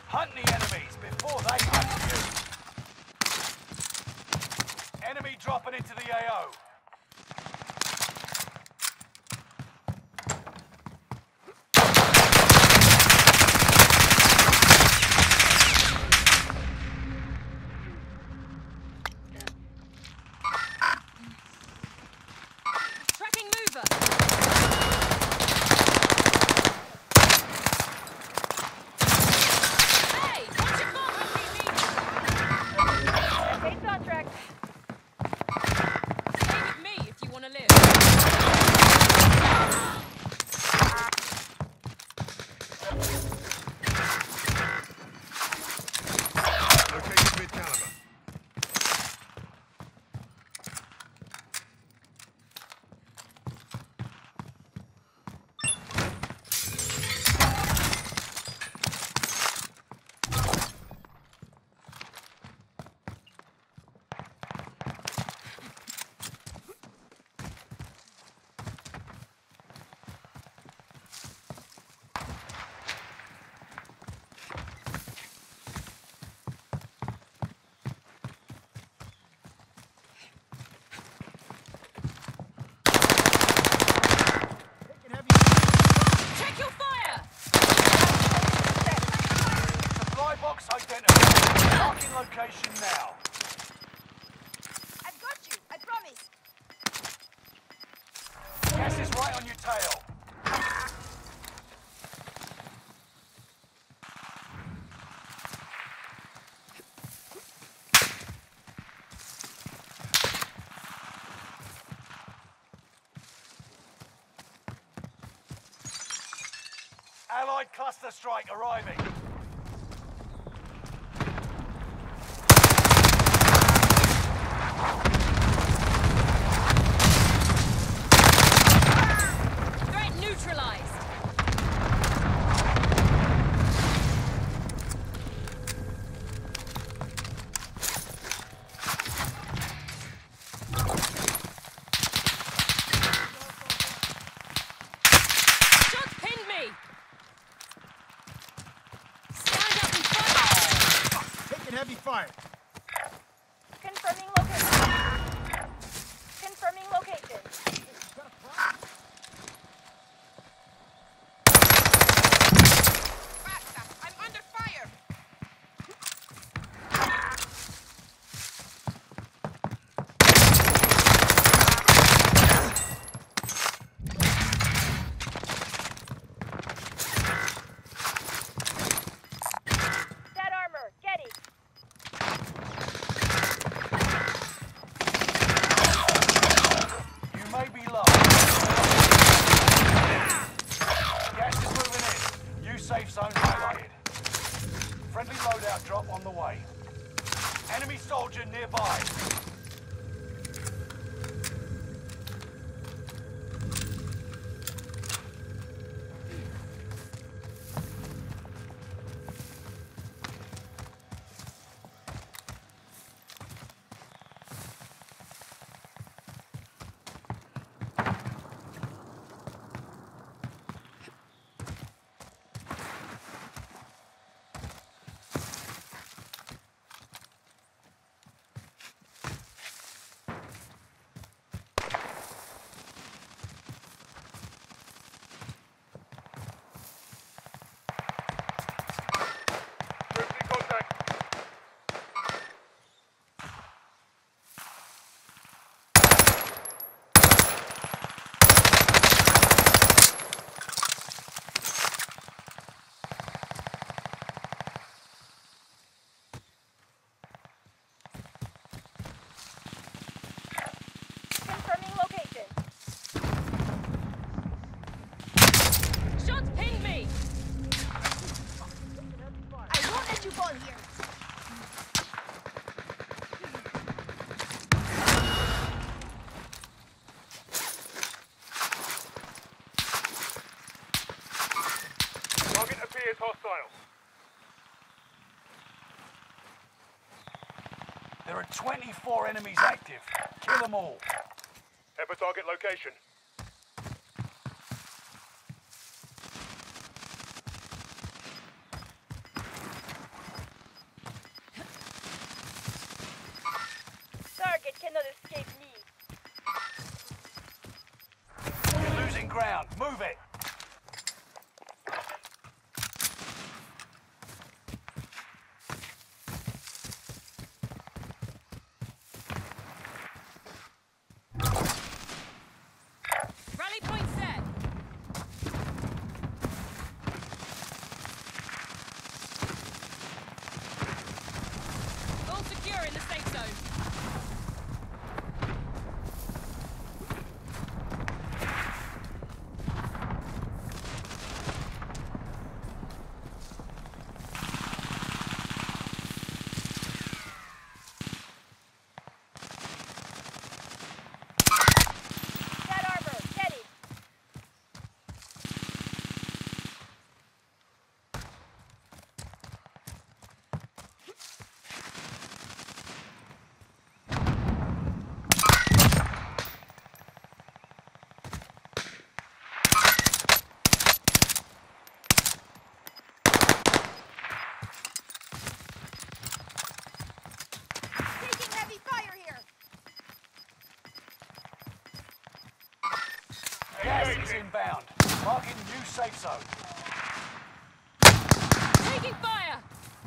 Hunt the enemies before they hunt you. Enemy dropping into the AO. Tracking mover. Hey, watch your mark, RPG. Paid contract. Stay with me if you want to live. Located mid-caliber. Check your fire. Supply box identified. Marking location now. I've got you. I promise. Gas is right on your tail. Allied cluster strike arriving. Threat neutralized. Shots pinned me. Stand up and fight. Taking heavy fire. Confirming location. Confirming location. Basta! I'm under fire! That armor. Get it. You may be low. Gas is moving in. New safe zone highlighted. Friendly loadout drop on the way. Enemy soldier nearby. Drifting contact. Confirming location. Shots pinned me. I won't let you fall here. Target appears hostile. There are 24 enemies active. Kill them all. Have a target location. safe zone. That armor, ready. Taking heavy fire here. Gas is inbound. Marking new safe zone. Taking fire!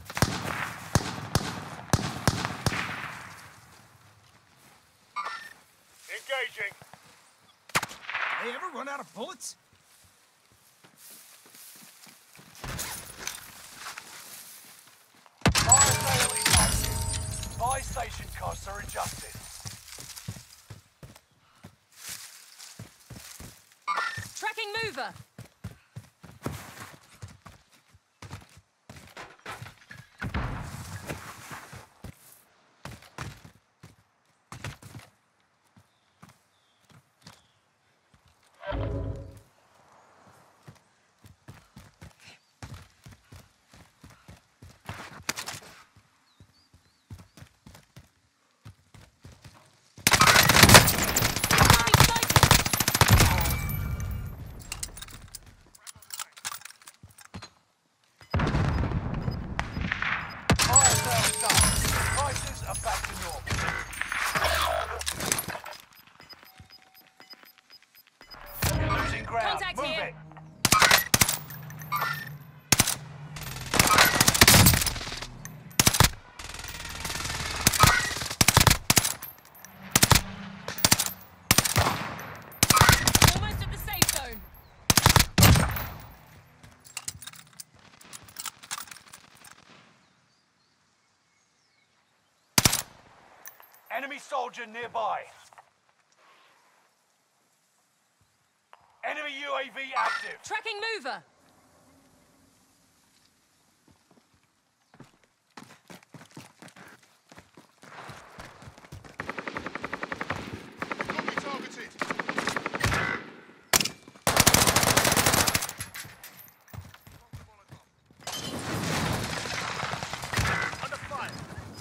Engaging. They ever run out of bullets? Fire sale is active. Buy station costs are adjusted. Tracking mover! Fire sale done. Prices are back to normal. You're losing ground. Contact Move here. it. Almost at the safe zone. Enemy soldier nearby. Enemy UAV active. Tracking mover! Copy targeted. Under fire.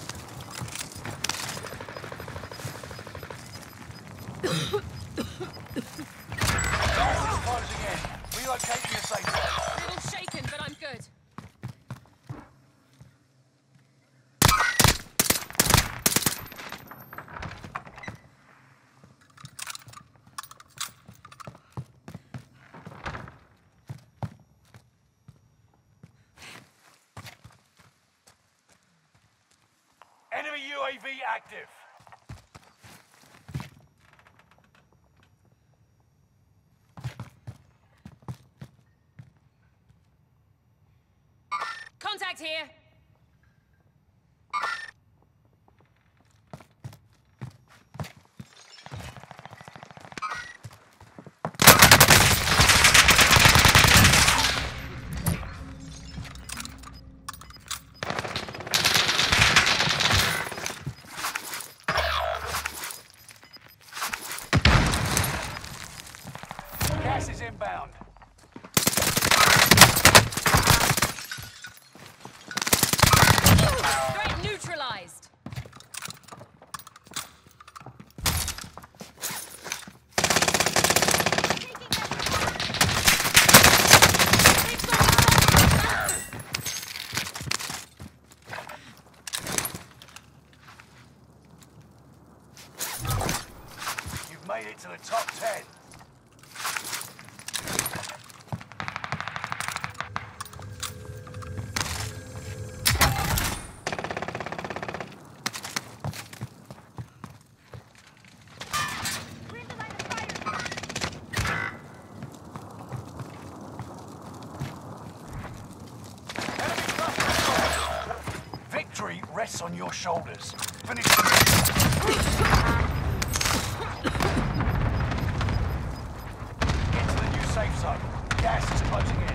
Gas is closing in. Relocating your safe zone. A little shaken, but I'm good. Enemy UAV active. Contact here! Gas is inbound. rests on your shoulders. Finish the mission. Get to the new safe zone. Gas is closing in.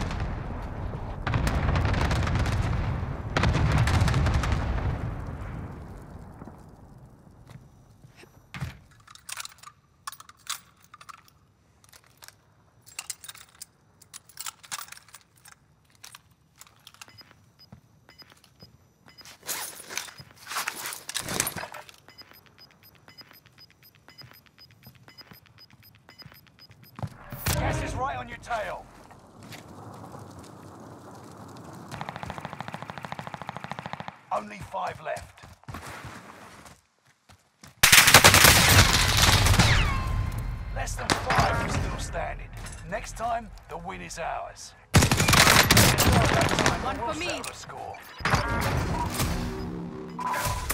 Gas is right on your tail. Only 5 left. Less than 5 are still standing. Next time, the win is ours. One for me. We'll settle the score.